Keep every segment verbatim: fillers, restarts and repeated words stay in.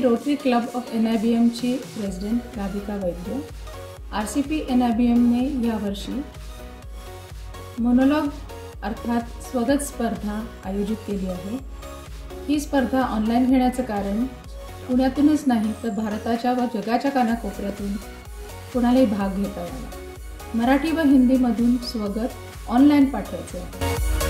Rotary Club of N I B एमची president Radhika Vaidya. R C P N I B एमने यावर्षी monologue अर्थात स्वगत स्पर्धा आयोजित केली आहे. ही स्पर्धा ऑनलाईन घेण्याचं कारण पुण्यातूनच नाही तर भारताच्या व जगाच्या कानाकोपऱ्यातून कोणालाही भाग घेता यावा. मराठी व हिंदीमधून स्वगत ऑनलाईन पाठवायचे आहे.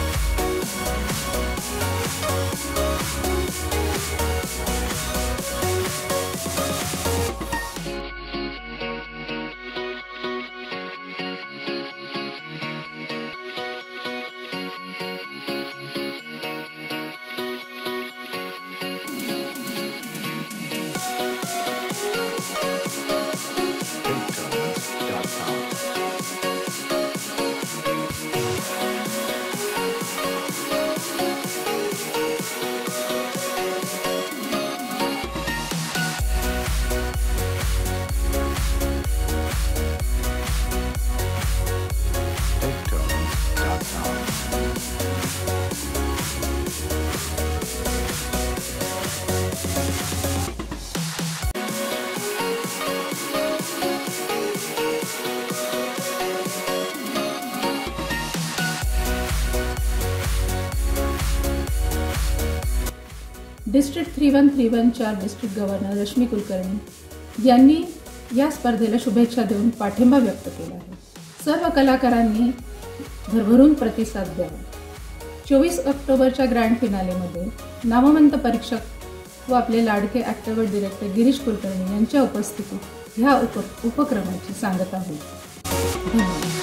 डिस्ट्रिक्ट थ्री वन थ्री वनच्या डिस्ट्रिक्ट गव्हर्नर श्री कुलकर्णी यांनी या स्पर्धेला शुभेच्छा देऊन पाठिंबा व्यक्त केला आहे. सर्व कलाकारांनी भरभरून प्रतिसाद द्यावा. चोवीस ऑक्टोबरच्या ग्रँड फिनालेमध्ये नामवंत परीक्षक व आपले लाडके ॲक्टर डिरेक्टर गिरीश कुलकर्णी यांच्या उपस्थितीत ह्या उप उपक्रमाची सांगता होईल. धन्यवाद.